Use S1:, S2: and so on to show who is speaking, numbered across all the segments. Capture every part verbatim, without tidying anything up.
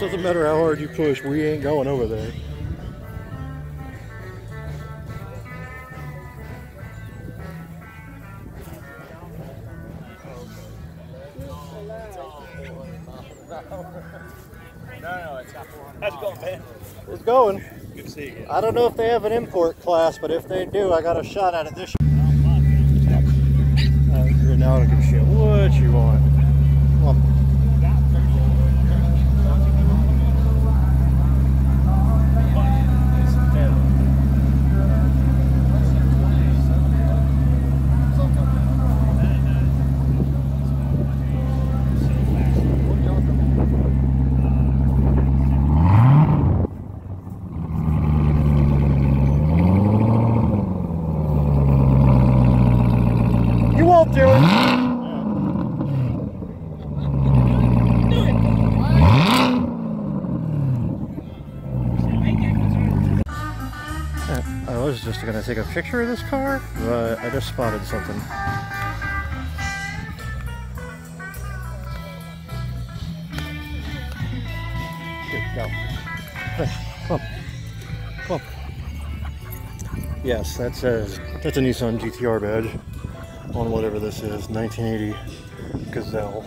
S1: Doesn't matter how hard you push, we ain't going over there.
S2: How's it going, man?
S1: It's going.
S2: Good to see you.
S1: I don't know if they have an import class, but if they do, I got a shot at it this year. Uh, you're now to give a shit. What you want? Come on. You won't do it. I was just gonna take a picture of this car, but I just spotted something. Here, go. Hey, come on. Come on. Yes, that's a, that's a Nissan G T R badge on whatever this is, nineteen eighty Gazelle.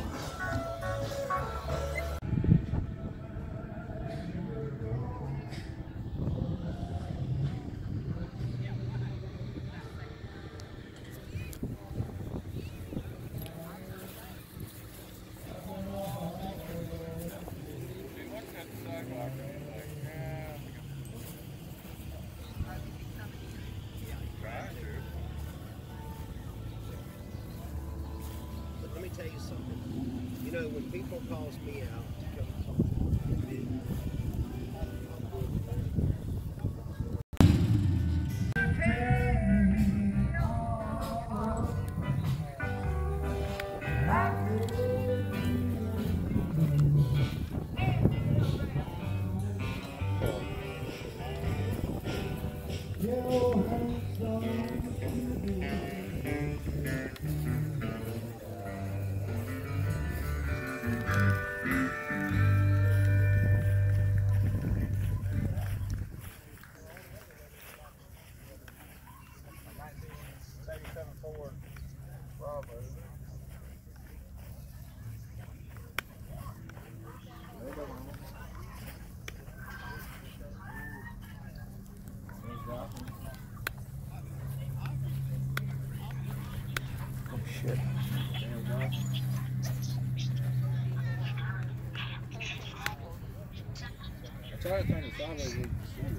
S3: Let me tell you something. You know, when people calls me out to come talk to me,
S1: Oh shit.
S4: I tried to turn the sideways with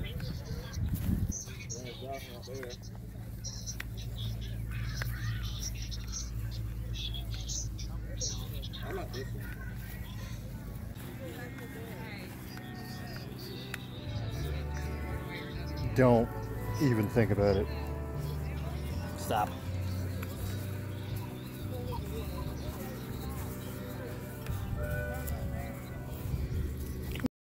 S4: the Josh out there. I like this one.
S1: Don't even think about it.
S2: Stop.